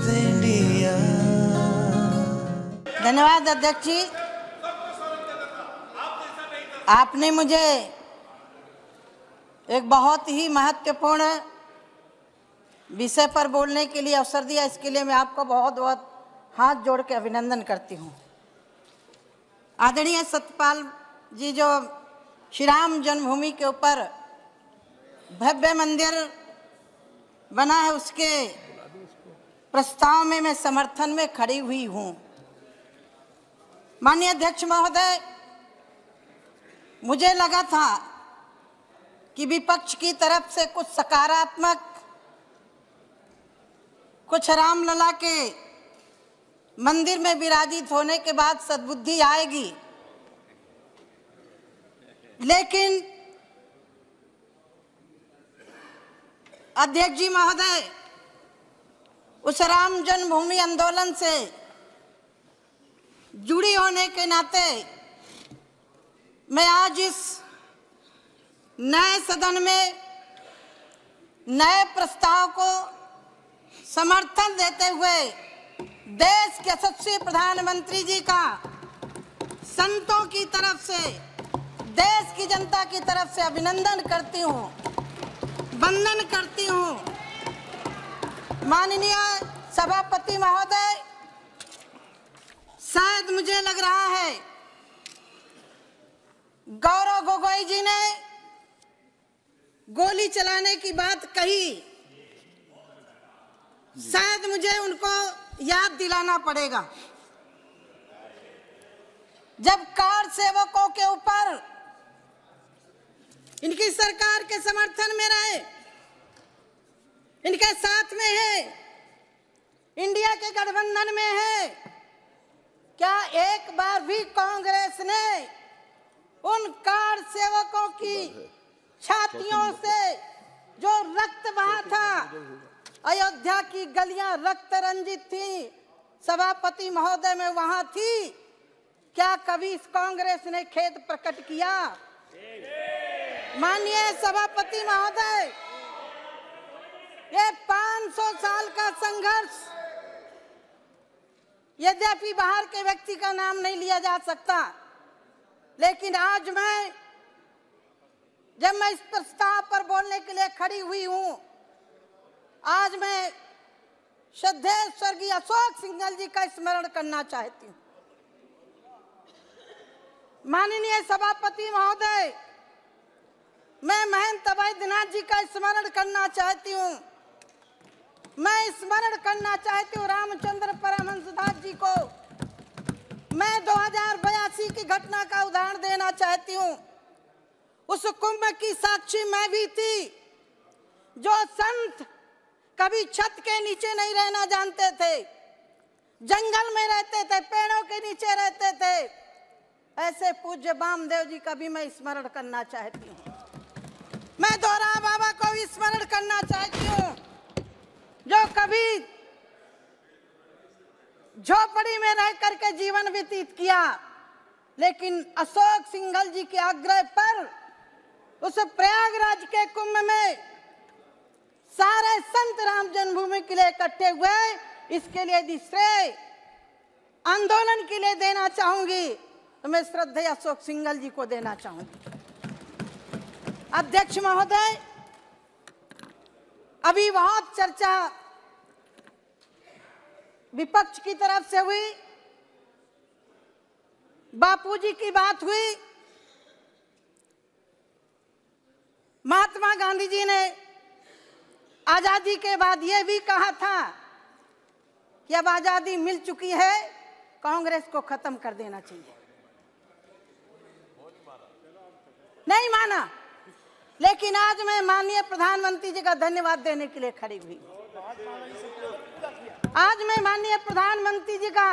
India. धन्यवाद अध्यक्ष जी, आपने मुझे एक बहुत ही महत्वपूर्ण विषय पर बोलने के लिए अवसर दिया। इसके लिए मैं आपको बहुत बहुत हाथ जोड़ के अभिनंदन करती हूँ। आदरणीय सत्यपाल जी, जो श्री राम जन्मभूमि के ऊपर भव्य मंदिर बना है, उसके प्रस्ताव में मैं समर्थन में खड़ी हुई हूँ। माननीय अध्यक्ष महोदय, मुझे लगा था कि विपक्ष की तरफ से कुछ सकारात्मक, कुछ रामलला के मंदिर में विराजित होने के बाद सद्बुद्धि आएगी, लेकिन अध्यक्ष जी महोदय, उस राम जन्मभूमि आंदोलन से जुड़ी होने के नाते मैं आज इस नए सदन में नए प्रस्ताव को समर्थन देते हुए देश के यशस्वी प्रधानमंत्री जी का संतों की तरफ से, देश की जनता की तरफ से अभिनंदन करती हूँ, वंदन करती हूँ। माननीय सभापति महोदय, शायद मुझे लग रहा है गौरव गोगोई जी ने गोली चलाने की बात कही, शायद मुझे उनको याद दिलाना पड़ेगा। जब कार सेवकों के ऊपर इनकी सरकार के समर्थन में रहे, इनके साथ में है, इंडिया के गठबंधन में है, क्या एक बार भी कांग्रेस ने उन कार सेवकों की छातियों से जो रक्त बहा था, अयोध्या की गलियां रक्त रंजित थी, सभापति महोदय में वहां थी, क्या कभी इस कांग्रेस ने खेद प्रकट किया? माननीय सभापति महोदय, ये 500 साल का संघर्ष, यद्यपि बाहर के व्यक्ति का नाम नहीं लिया जा सकता, लेकिन आज जब मैं इस प्रस्ताव पर बोलने के लिए खड़ी हुई हूं, आज मैं श्रद्धेय स्वर्गीय अशोक सिंघल जी का स्मरण करना चाहती हूँ। माननीय सभापति महोदय, मैं महंत वैद्यनाथ जी का स्मरण करना चाहती हूँ। मैं स्मरण करना चाहती हूँ रामचंद्र परमहंसदास जी को। मैं 2082 की घटना का उदाहरण देना चाहती हूँ। उस कुंभ की साक्षी मैं भी थी। जो संत कभी छत के नीचे नहीं रहना जानते थे, जंगल में रहते थे, पेड़ों के नीचे रहते थे, ऐसे पूज्य वामदेव जी का भी मैं स्मरण करना चाहती हूँ। मैं दोहरा बाबा को भी स्मरण करना चाहती हूँ, जो कभी झोपड़ी में रह करके जीवन व्यतीत किया, लेकिन अशोक सिंघल जी के आग्रह पर उस प्रयागराज के कुंभ में सारे संत राम जन्मभूमि के लिए इकट्ठे हुए। इसके लिए यदि श्रेय आंदोलन के लिए देना चाहूंगी तो मैं श्रद्धेय अशोक सिंघल जी को देना चाहूंगी। अध्यक्ष महोदय, अभी बहुत चर्चा विपक्ष की तरफ से हुई, बापूजी की बात हुई। महात्मा गांधी जी ने आजादी के बाद यह भी कहा था कि अब आजादी मिल चुकी है, कांग्रेस को खत्म कर देना चाहिए। नहीं माना, लेकिन आज मैं माननीय प्रधानमंत्री जी का धन्यवाद देने के लिए खड़ी हुई। आज मैं माननीय प्रधानमंत्री जी का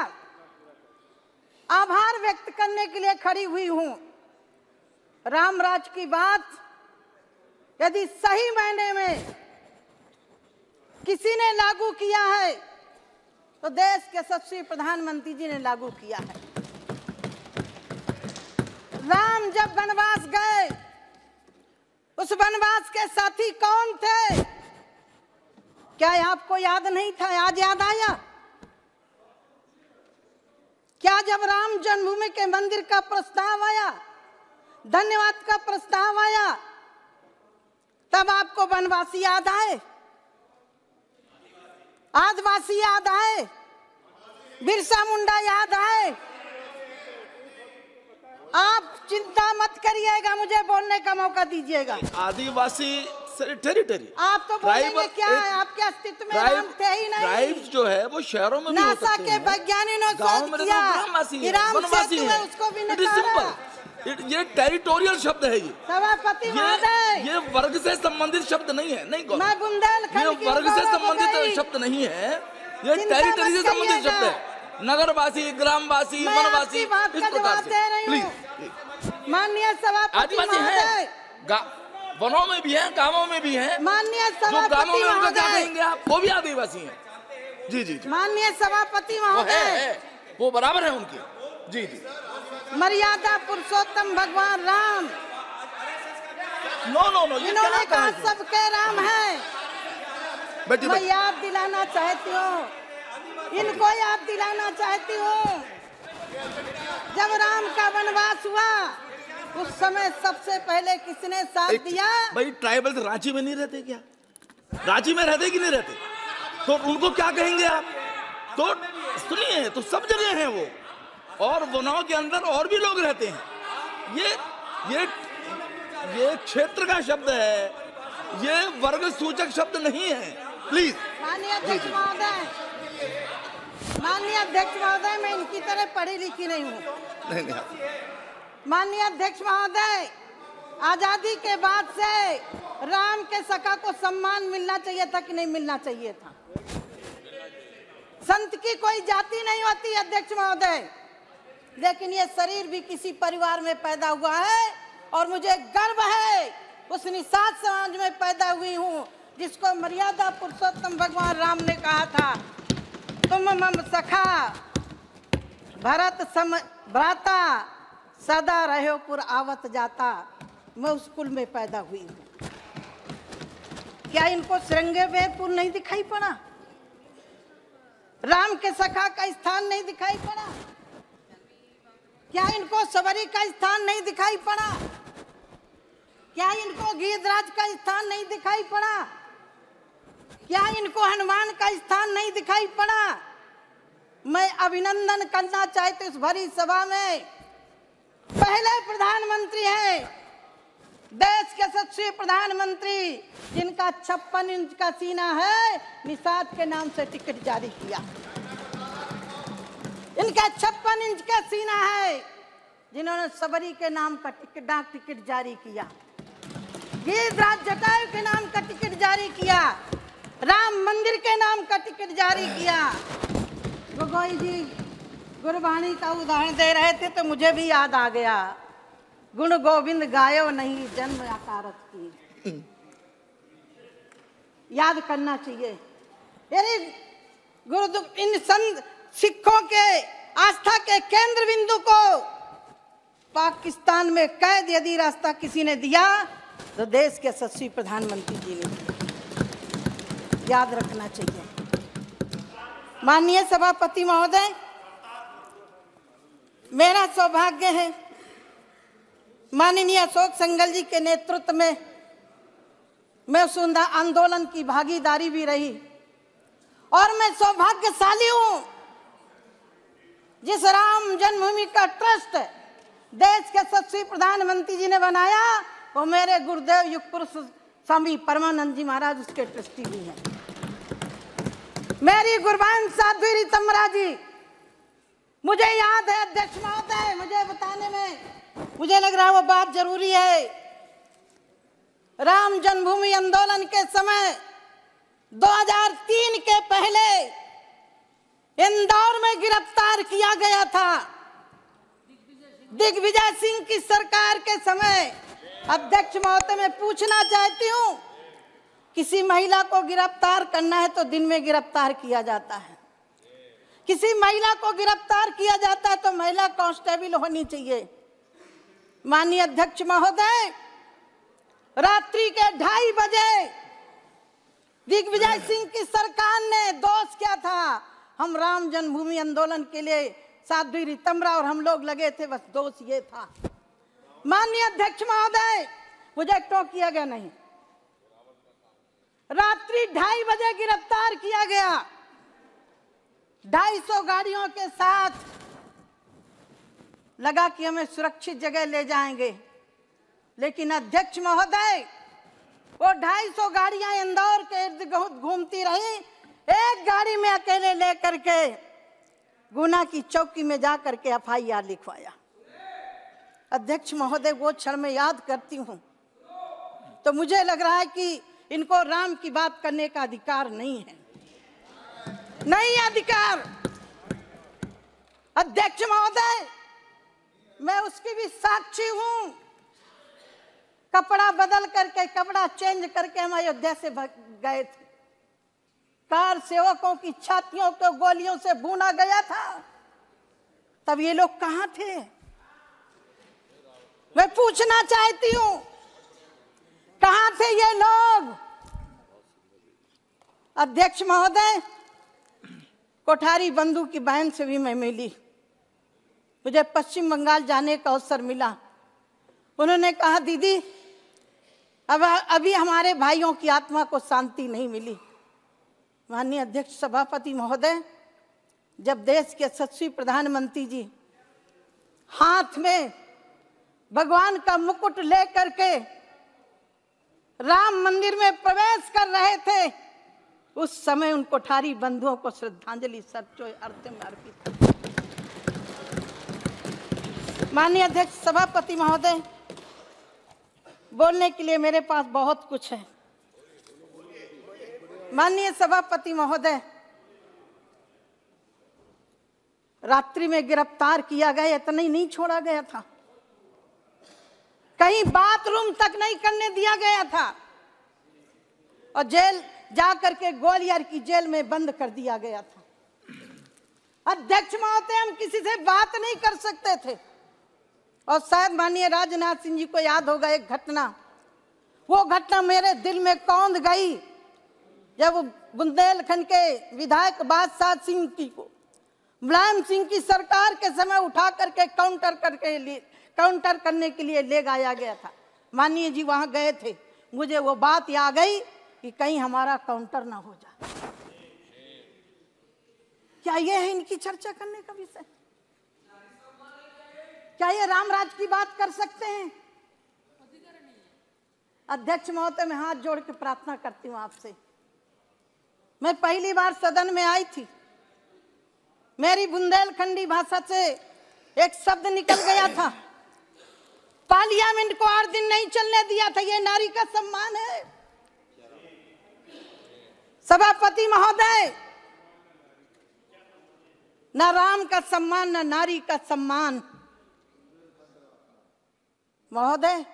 आभार व्यक्त करने के लिए खड़ी हुई हूं। रामराज की बात यदि सही मायने में किसी ने लागू किया है तो देश के यशस्वी प्रधानमंत्री जी ने लागू किया है। राम जब वनवास गए, उस वनवास के साथी कौन थे? क्या आपको याद नहीं था? आज याद आया क्या? जब राम जन्मभूमि के मंदिर का प्रस्ताव आया, धन्यवाद का प्रस्ताव आया, तब आपको वनवासी याद आए, आदिवासी याद आए, बिरसा मुंडा याद आए? आप चिंता मत करिएगा, मुझे बोलने का मौका दीजिएगा। आदिवासी टेरिटरी, आप तो बोलेंगे क्या है? आपके अस्तित्व में राम थे ही नहीं। ट्राइब्स जो है वो शहरों में भी हो सकते हैं। नासा के वैज्ञानिकों ने सोच किया कि राम सेतु है, उसको भी नकारा। ये टेरिटोरियल शब्द है। ये सभापति महोदय, ये वर्ग से संबंधित शब्द नहीं है। नहीं, मैं बुंदेलखंड की ये वर्ग से संबंधित शब्द नहीं है, ये टेरिटरी से संबंधित शब्द है। नगरवासी, ग्रामवासी, वनवासी, इस प्रकार से। प्लीज, माननीय सभापति महोदय, वनों में भी हैं, गांवों में भी हैं। माननीय जो गांवों में उनका क्या महोदय, कहेंगे आप? वो भी आदिवासी हैं। जी जी, माननीय सभापति वो महोदय, वो बराबर है उनकी। जी जी, मर्यादा पुरुषोत्तम भगवान राम, नो नो नो, ये इन्होंने क्या कहा कहा? सबके राम है। बेटी मैं याद दिलाना चाहती हूँ, इनको याद दिलाना चाहती हूँ, जब राम का वनवास हुआ उस समय सबसे पहले किसने साथ दिया? भाई ट्राइबल रांची में नहीं रहते क्या? रांची में रहते कि नहीं रहते? तो उनको क्या कहेंगे आप? तो सुनिए, तो सब जगह हैं वो, और वनों के अंदर और भी लोग रहते हैं। ये क्षेत्र का शब्द है, ये वर्ग सूचक शब्द नहीं है। प्लीज। माननीय अध्यक्ष महोदय, माननीय अध्यक्ष महोदय, मैं इनकी तरह पढ़ी लिखी नहीं हूँ। नहीं। माननीय अध्यक्ष महोदय, आजादी के बाद से राम के सखा को सम्मान मिलना चाहिए था कि नहीं मिलना चाहिए था? संत की कोई जाति नहीं होती अध्यक्ष महोदय, लेकिन ये शरीर भी किसी परिवार में पैदा हुआ है और मुझे गर्व है उस निषाद समाज में पैदा हुई हूँ जिसको मर्यादा पुरुषोत्तम भगवान राम ने कहा था, तुम मम सखा भरत सम भ्राता सदा रहो पुर आवत जाता। मैं उस कुल में पैदा हुई हूँ। क्या इनको श्रृंगे वेदपुर नहीं दिखाई पड़ा? राम के सखा का स्थान नहीं दिखाई पड़ा? क्या इनको सबरी का स्थान नहीं दिखाई पड़ा? क्या इनको गिरिराज का स्थान नहीं दिखाई पड़ा? क्या इनको हनुमान का स्थान नहीं दिखाई पड़ा? मैं अभिनंदन करना चाहती हूँ इस भरी सभा में, पहले प्रधानमंत्री हैं, देश के यशस्वी प्रधानमंत्री जिनका 56 इंच का सीना है, निषाद के नाम से टिकट जारी किया। इनका 56 इंच का सीना है, जिन्होंने सबरी के नाम का टिकट, डाक टिकट जारी किया, गिरिराज जटायु के नाम का टिकट जारी किया, राम मंदिर के नाम का टिकट जारी किया। गोगोई जी गुरबाणी का उदाहरण दे रहे थे तो मुझे भी याद आ गया, गुण गोविंद गायो नहीं जन्म आकारत की। याद करना चाहिए। यानी गुरु इन संत सिखों के आस्था के केंद्र बिंदु को पाकिस्तान में कैद यदि रास्ता किसी ने दिया तो देश के यशस्वी प्रधानमंत्री जी ने दिया। याद रखना चाहिए। माननीय सभापति महोदय, मेरा सौभाग्य है माननीय अशोक सिंघल जी के नेतृत्व में मैं उस आंदोलन की भागीदारी भी रही और मैं सौभाग्यशाली हूं जिस राम जन्मभूमि का ट्रस्ट देश के यशस्वी प्रधानमंत्री जी ने बनाया वो मेरे गुरुदेव युग पुरुष स्वामी परमानंद जी महाराज उसके ट्रस्टी भी हैं। मेरी गुरबान साध्वी रीतमरा जी, मुझे याद है अध्यक्ष महोदय, मुझे बताने में मुझे लग रहा है वो बात जरूरी है। राम जन्मभूमि आंदोलन के समय 2003 के पहले इंदौर में गिरफ्तार किया गया था। दिग्विजय सिंह की सरकार के समय अध्यक्ष महोदय मैं पूछना चाहती हूँ, किसी महिला को गिरफ्तार करना है तो दिन में गिरफ्तार किया जाता है, किसी महिला को गिरफ्तार किया जाता है तो महिला कांस्टेबल होनी चाहिए। माननीय अध्यक्ष महोदय, रात्रि के 2:30 बजे दिग्विजय सिंह की सरकार ने दोष क्या था? हम राम जन्मभूमि आंदोलन के लिए साध्वी रितंबरा और हम लोग लगे थे, बस दोष ये था। माननीय अध्यक्ष महोदय, मुझे टोकिया गया नहीं, रात्रि 2:30 बजे गिरफ्तार किया गया 250 गाड़ियों के साथ। लगा कि हमें सुरक्षित जगह ले जाएंगे, लेकिन अध्यक्ष महोदय वो 250 गाड़ियां इंदौर के इर्द गिर्द घूमती रही। एक गाड़ी में अकेले लेकर के गुना की चौकी में जाकर के FIR लिखवाया। अध्यक्ष महोदय, वो क्षण में याद करती हूं तो मुझे लग रहा है कि इनको राम की बात करने का अधिकार नहीं है, नहीं अधिकार। अध्यक्ष महोदय, मैं उसकी भी साक्षी हूं। कपड़ा बदल करके, कपड़ा चेंज करके हम अयोध्या से गए थे। कार सेवकों की छातियों को गोलियों से भूना गया था। तब ये लोग कहां थे? मैं पूछना चाहती हूं, कहां थे ये लोग? अध्यक्ष महोदय, कोठारी बंधु की बहन से भी मैं मिली। मुझे पश्चिम बंगाल जाने का अवसर मिला। उन्होंने कहा, दीदी अभी हमारे भाइयों की आत्मा को शांति नहीं मिली। माननीय अध्यक्ष सभापति महोदय, जब देश के यशस्वी प्रधानमंत्री जी हाथ में भगवान का मुकुट लेकर के राम मंदिर में प्रवेश कर रहे थे, उस समय उन कोठारी बंधुओं को श्रद्धांजलि सर्वोच्च अर्थ में अर्पित। माननीय अध्यक्ष सभापति महोदय, बोलने के लिए मेरे पास बहुत कुछ है। माननीय सभापति महोदय, रात्रि में गिरफ्तार किया गया, इतना ही नहीं छोड़ा गया था, कहीं बाथरूम तक नहीं करने दिया गया था और जेल जाकर के ग्वालियर की जेल में बंद कर दिया गया था। अध्यक्ष महोदय, हम किसी से बात नहीं कर सकते थे। और शायद माननीय राजनाथ सिंह जी को याद होगा एक घटना, वो घटना मेरे दिल में कौंध गई जब बुंदेलखंड के विधायक बादशाह सिंह की को मुलायम सिंह की सरकार के समय उठा करके काउंटर करने के लिए ले जाया गया था। माननीय जी वहां गए थे, मुझे वो बात याद आई कि कहीं हमारा काउंटर ना हो जाए। क्या ये है इनकी चर्चा करने का विषय? क्या ये रामराज की बात कर सकते हैं? अध्यक्ष महोदय, मैं हाथ जोड़ के प्रार्थना करती हूं आपसे। मैं पहली बार सदन में आई थी, मेरी बुंदेलखंडी भाषा से एक शब्द निकल गया था, पार्लियामेंट को 8 दिन नहीं चलने दिया था। ये नारी का सम्मान है। सभापति महोदय, न राम का सम्मान न नारी का सम्मान। महोदय,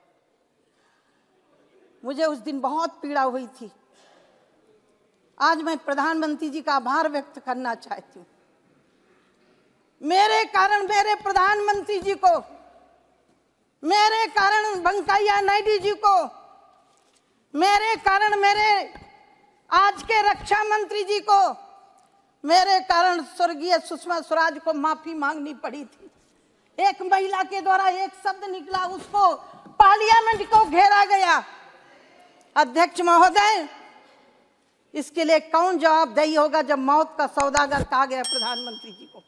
मुझे उस दिन बहुत पीड़ा हुई थी। आज मैं प्रधानमंत्री जी का आभार व्यक्त करना चाहती हूँ। मेरे कारण मेरे प्रधानमंत्री जी को, मेरे कारण वेंकैया नायडू जी को, मेरे कारण मेरे आज के रक्षा मंत्री जी को, मेरे कारण स्वर्गीय सुषमा स्वराज को माफी मांगनी पड़ी थी। एक महिला के द्वारा एक शब्द निकला, उसको पार्लियामेंट को घेरा गया। अध्यक्ष महोदय, इसके लिए कौन जवाबदेही होगा जब मौत का सौदागर कहा गया प्रधानमंत्री जी को?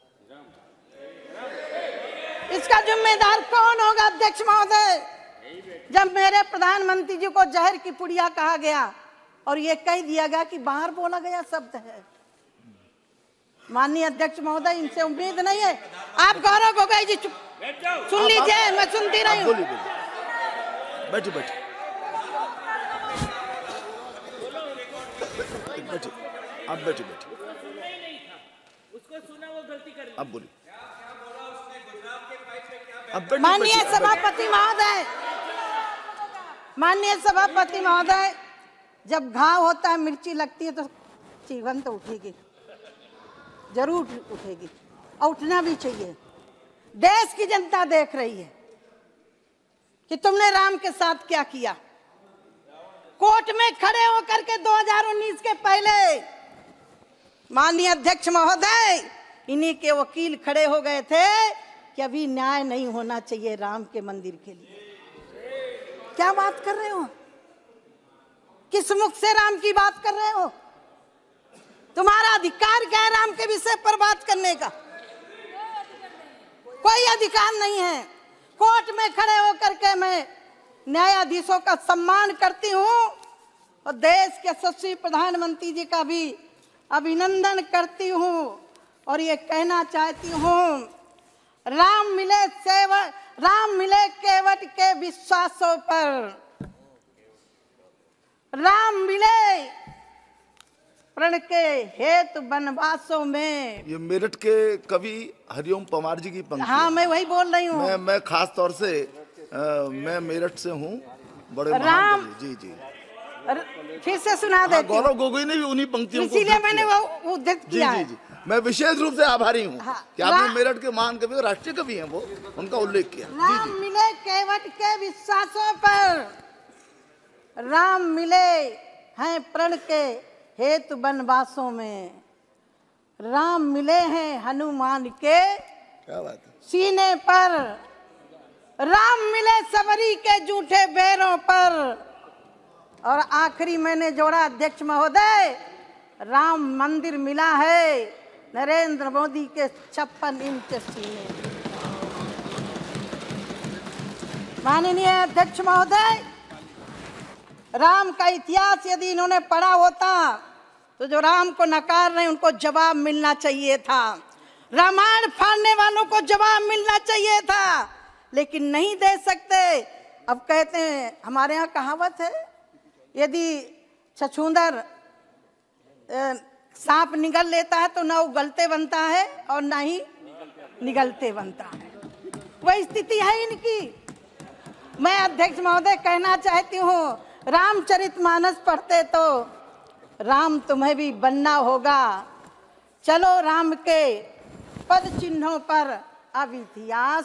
इसका जिम्मेदार कौन होगा अध्यक्ष महोदय? जब मेरे प्रधानमंत्री जी को जहर की पुड़िया कहा गया और ये कह दिया गया कि बाहर बोला गया शब्द है। माननीय अध्यक्ष महोदय, इनसे उम्मीद नहीं है। आप गौरव गोगोई जी सुन लीजिए, मैं सुनती रही हूँ। बैठिए बैठिए आप बैठिए उसको सुना, वो गलती कर ली। अब बोलिए। माननीय सभापति महोदय, माननीय सभापति महोदय, जब घाव होता है, मिर्ची लगती है तो चीवन तो उठेगी, जरूर उठेगी और उठना भी चाहिए। देश की जनता देख रही है कि तुमने राम के साथ क्या किया। कोर्ट में खड़े होकर के 2019 के पहले माननीय अध्यक्ष महोदय इन्हीं के वकील खड़े हो गए थे कि अभी न्याय नहीं होना चाहिए राम के मंदिर के लिए। क्या बात कर रहे हो? किस मुख से राम की बात कर रहे हो? तुम्हारा अधिकार क्या है राम के विषय पर बात करने का? कोई अधिकार नहीं है। कोर्ट में खड़े होकर के मैं न्यायाधीशों का सम्मान करती हूँ और देश के यशस्वी प्रधानमंत्री जी का भी अभिनंदन करती हूँ और ये कहना चाहती हूँ, राम मिले केवट के विश्वासों पर, राम मिले प्रण के हेतु वनवासों में। ये मेरठ के कवि हरिओम पवार जी की पंक्ति। हाँ, मैं वही बोल रही हूँ। मैं खास तौर से मैं मेरठ से हूँ, बड़े राम जी जी फिर से सुना देती हूँ। गौरव गोगोई ने भी उन्हीं पंक्तियों को इसीलिए मैंने वो उद्धृत किया है। जी। मैं विशेष रूप से आभारी हूँ हाँ, कि आपने मेरठ के महान कवि, राष्ट्रीय कवि हैं वो, उनका उल्लेख किया। राम मिले केवट के विश्वासों पर, राम मिले हैं प्रण के हेतु वनवासों में, राम मिले हैं हनुमान के क्या बात है सीने पर, राम मिले सबरी के जूठे बैरों पर। और आखिरी मैंने जोड़ा अध्यक्ष महोदय, राम मंदिर मिला है नरेंद्र मोदी के 56 इंच सीने। माननीय अध्यक्ष महोदय, राम का इतिहास यदि इन्होंने पढ़ा होता तो जो राम को नकार रहे उनको जवाब मिलना चाहिए था, रामायण फाड़ने वालों को जवाब मिलना चाहिए था, लेकिन नहीं दे सकते। अब कहते हैं, हमारे यहाँ कहावत है, यदि छछूंदर सांप निगल लेता है तो ना उगलते बनता है और ना ही निगलते बनता है। वही स्थिति है इनकी। मैं अध्यक्ष महोदय कहना चाहती हूँ, रामचरितमानस पढ़ते तो राम तुम्हें भी बनना होगा। चलो राम के पद चिन्हों पर अब इतिहास।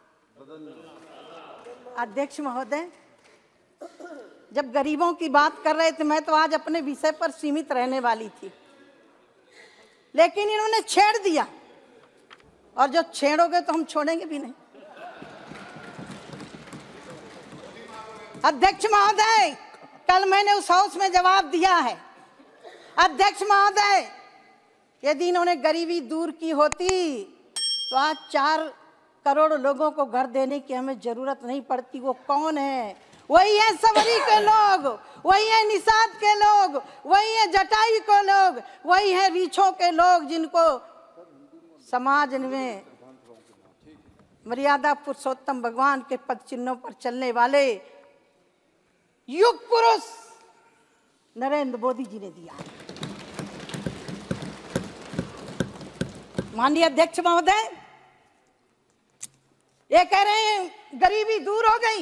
अध्यक्ष महोदय, जब गरीबों की बात कर रहे थे, मैं तो आज अपने विषय पर सीमित रहने वाली थी, लेकिन इन्होंने छेड़ दिया, और जो छेड़ोगे तो हम छोड़ेंगे भी नहीं। अध्यक्ष महोदय, कल मैंने उस हाउस में जवाब दिया है। अध्यक्ष महोदय, यदि इन्होंने गरीबी दूर की होती तो आज 4 करोड़ लोगों को घर देने की हमें जरूरत नहीं पड़ती। वो कौन है? वही है सबरी के लोग, वही है निषाद के लोग, वही है जटाई के लोग, वही है रीछों के लोग, जिनको समाज में मर्यादा पुरुषोत्तम भगवान के पद चिन्हों पर चलने वाले युग पुरुष नरेंद्र मोदी जी ने दिया। माननीय अध्यक्ष महोदय, ये कह रहे हैं गरीबी दूर हो गई।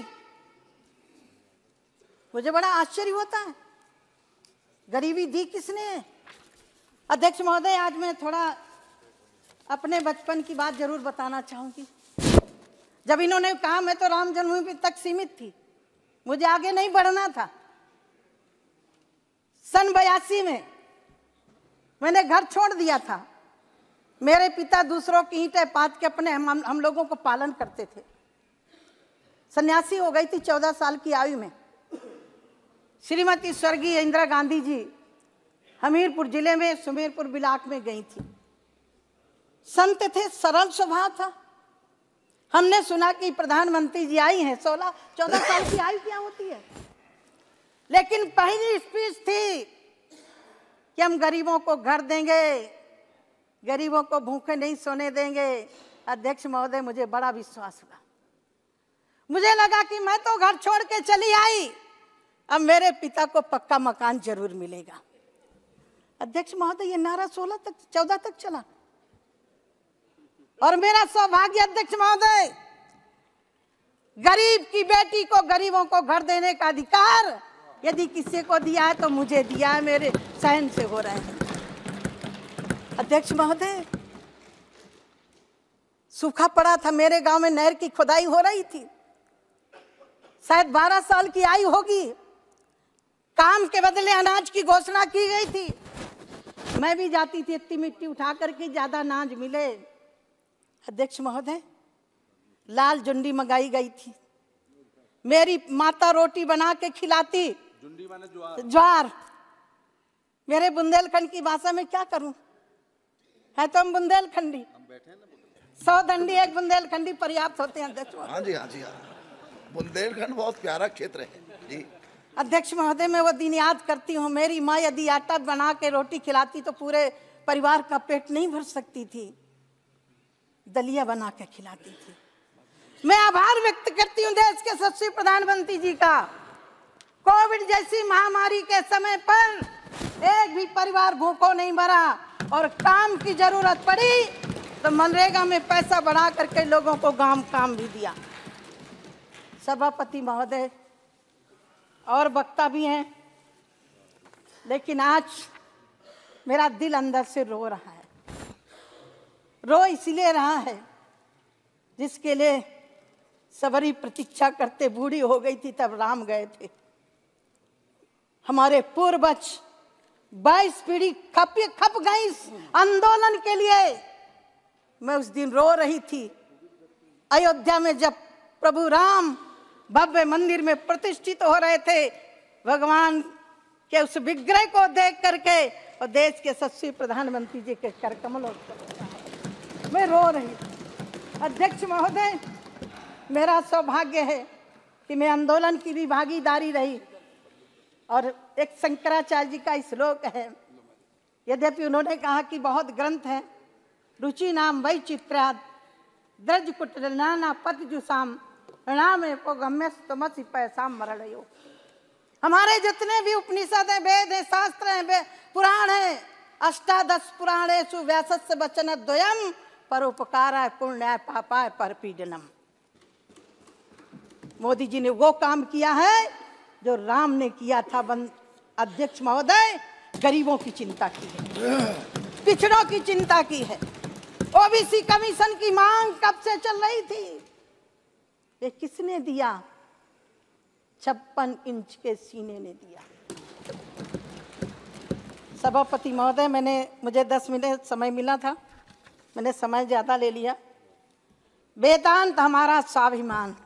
मुझे बड़ा आश्चर्य होता है, गरीबी दी किसने? अध्यक्ष महोदय, आज मैं थोड़ा अपने बचपन की बात जरूर बताना चाहूंगी। जब इन्होंने कहा मैं तो राम जन्मभूमि तक सीमित थी, मुझे आगे नहीं बढ़ना था। सन 82 में मैंने घर छोड़ दिया था। मेरे पिता दूसरों की ईंटें पाथ के अपने हम लोगों को पालन करते थे। सन्यासी हो गई थी 14 साल की आयु में। श्रीमती स्वर्गीय इंदिरा गांधी जी हमीरपुर जिले में सुमेरपुर ब्लॉक में गई थी। संत थे, सरल स्वभाव था। हमने सुना कि प्रधानमंत्री जी आई हैं, 14 साल की आयु क्या होती है, लेकिन पहली स्पीच थी कि हम गरीबों को घर देंगे, गरीबों को भूखे नहीं सोने देंगे। अध्यक्ष महोदय, मुझे बड़ा विश्वास हुआ। मुझे लगा कि मैं तो घर छोड़ के चली आई, अब मेरे पिता को पक्का मकान जरूर मिलेगा। अध्यक्ष महोदय, ये नारा 14 तक चला, और मेरा सौभाग्य अध्यक्ष महोदय, गरीब की बेटी को, गरीबों को घर देने का अधिकार यदि किसी को दिया है तो मुझे दिया है। मेरे सहन से हो रहे हैं। अध्यक्ष महोदय, सूखा पड़ा था, मेरे गांव में नहर की खुदाई हो रही थी। शायद 12 साल की आयु होगी। काम के बदले अनाज की घोषणा की गई थी। मैं भी जाती थी इतनी मिट्टी उठा करके, ज्यादा अनाज मिले। अध्यक्ष महोदय, लाल जुंडी मंगाई गई थी। मेरी माता रोटी बना के खिलाती। जुंडी माने ज्वार। मेरे बुंदेलखंड की भाषा में क्या करूं, है तो हम बुंदेलखंडी। 100 दंडी एक बुंदेलखंडी पर्याप्त होते हैं अध्यक्ष महोदय। हाँ जी, हाँ जी, हाँ। बुंदेलखंड बहुत प्यारा क्षेत्र है जी। अध्यक्ष महोदय, मैं वो दिन याद करती हूँ। मेरी माँ यदि आटा बना के रोटी खिलाती तो पूरे परिवार का पेट नहीं भर सकती थी, दलिया बना के खिलाती थी। मैं आभार व्यक्त करती हूँ देश के यशस्वी प्रधानमंत्री जी का। कोविड जैसी महामारी के समय पर एक भी परिवार भूखों नहीं मरा, और काम की जरूरत पड़ी तो मनरेगा में पैसा बढ़ा करके लोगों को काम भी दिया। सभापति महोदय और वक्ता भी हैं, लेकिन आज मेरा दिल अंदर से रो रहा है। रो इसलिए रहा है जिसके लिए सबरी प्रतीक्षा करते बूढ़ी हो गई थी तब राम गए थे। हमारे पूर्वज 22 पीढ़ी खप गई इस आंदोलन के लिए। मैं उस दिन रो रही थी अयोध्या में जब प्रभु राम भव्य मंदिर में प्रतिष्ठित हो रहे थे, भगवान के उस विग्रह को देख करके, और देश के यशस्वी प्रधानमंत्री जी के कर कमलों को मैं रो रही थी। अध्यक्ष महोदय, मेरा सौभाग्य है कि मैं आंदोलन की भी भागीदारी रही, और एक शंकराचार्य जी का श्लोक है। यद्यपि उन्होंने कहा कि बहुत ग्रंथ हैं, रुचि नाम वैचित्र्याद द्रज कुटनाना पतजुसाम नाम गम्यस्तमसि पैसाम मरणयो। हमारे जितने भी उपनिषद हैं, वेद हैं, शास्त्र हैं, पुराण हैं, अष्टादश पुराणेषु व्यासस्य वचन द्वयम परोपकाराय पुण्याय पापाय परपीडनम। मोदी जी ने वो काम किया है जो राम ने किया था। अध्यक्ष महोदय, गरीबों की चिंता की है, पिछड़ों की चिंता की है। ओबीसी कमीशन की मांग कब से चल रही थी, ये किसने दिया? 56 इंच के सीने ने दिया। सभापति महोदय, मुझे 10 मिनट समय मिला था, मैंने समय ज्यादा ले लिया। वेदांत हमारा स्वाभिमान।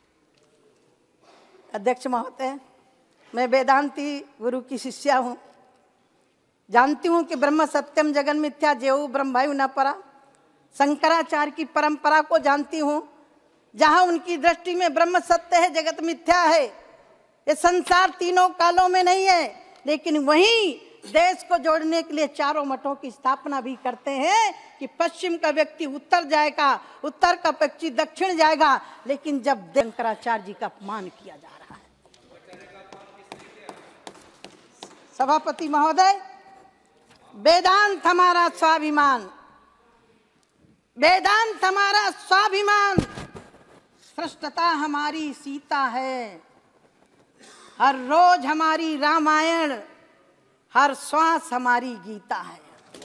अध्यक्ष महोदय, मैं वेदांती गुरु की शिष्या हूँ। जानती हूँ कि ब्रह्म सत्यम जगन मिथ्या जेऊ ब्रह्मयु न परा। शंकराचार्य की परंपरा को जानती हूँ, जहाँ उनकी दृष्टि में ब्रह्म सत्य है, जगत मिथ्या है। ये संसार तीनों कालों में नहीं है, लेकिन वहीं देश को जोड़ने के लिए चारों मठों की स्थापना भी करते हैं कि पश्चिम का व्यक्ति उत्तर जाएगा, उत्तर का व्यक्ति दक्षिण जाएगा। लेकिन जब शंकराचार्य जी का अपमान किया जा रहा है। सभापति महोदय, वेदांत हमारा स्वाभिमान, वेदांत हमारा स्वाभिमान, श्रेष्ठता हमारी सीता है। हर रोज हमारी रामायण, हर श्वास हमारी गीता है।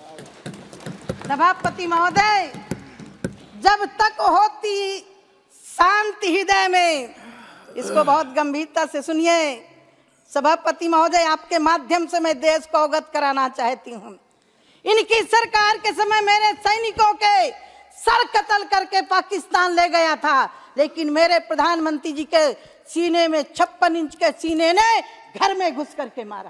सभापति महोदय, जब तक होती शांति हृदय में, इसको बहुत गंभीरता से सुनिए। सभापति महोदय, आपके माध्यम से मैं देश को अवगत कराना चाहती हूँ। इनकी सरकार के समय मेरे सैनिकों के सर कत्ल करके पाकिस्तान ले गया था, लेकिन मेरे प्रधानमंत्री जी के सीने में 56 इंच के सीने ने घर में घुस करके मारा।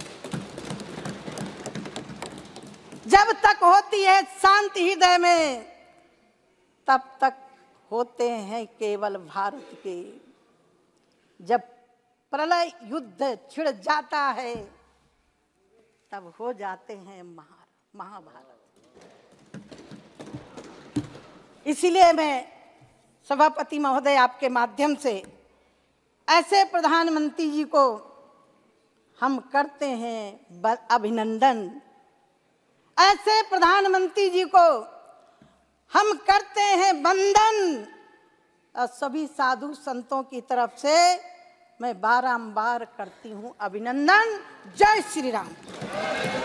जब तक होती है शांति हृदय में, तब तक होते हैं केवल भारत के। जब प्रलय युद्ध छिड़ जाता है, तब हो जाते हैं महाभारत। इसीलिए मैं सभापति महोदय, आपके माध्यम से ऐसे प्रधानमंत्री जी को हम करते हैं अभिनंदन। ऐसे प्रधानमंत्री जी को हम करते हैं वंदन। और सभी साधु संतों की तरफ से मैं बारंबार करती हूँ अभिनंदन। जय श्री राम।